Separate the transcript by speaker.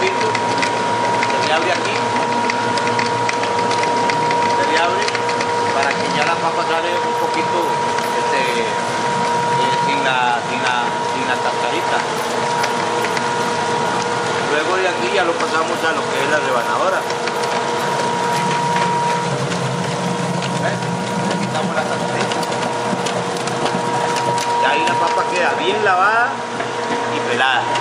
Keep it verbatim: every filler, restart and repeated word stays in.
Speaker 1: poquito, se le abre aquí, se le abre para que ya la papa sale un poquito este, eh, sin, la, sin, la, sin la cascarita. Luego de aquí ya lo pasamos a lo que es la rebanadora. ¿Ves? Le quitamos la cascarita. Y ahí la papa queda bien lavada y pelada.